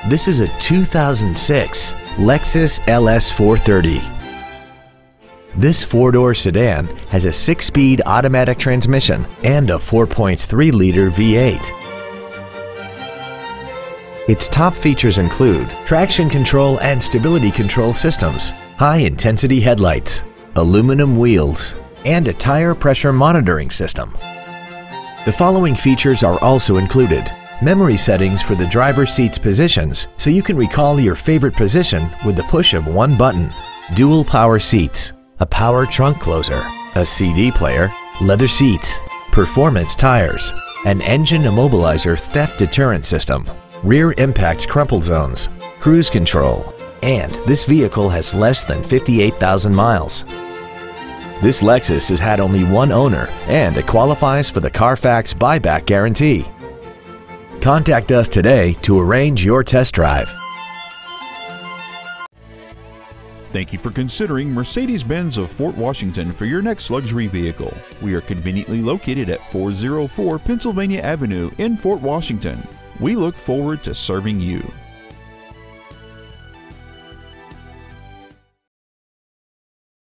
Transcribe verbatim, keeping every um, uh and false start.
This is a two thousand six Lexus L S four thirty. This four-door sedan has a six-speed automatic transmission and a four point three liter V eight. Its top features include traction control and stability control systems, high-intensity headlights, aluminum wheels, and a tire pressure monitoring system. The following features are also included: memory settings for the driver's seat's positions so you can recall your favorite position with the push of one button, dual power seats, a power trunk closer, a C D player, leather seats, performance tires, an engine immobilizer theft deterrent system, rear impact crumple zones, cruise control, and this vehicle has less than fifty-eight thousand miles. This Lexus has had only one owner and it qualifies for the Carfax buyback guarantee. Contact us today to arrange your test drive. Thank you for considering Mercedes-Benz of Fort Washington for your next luxury vehicle. We are conveniently located at four oh four Pennsylvania Avenue in Fort Washington. We look forward to serving you.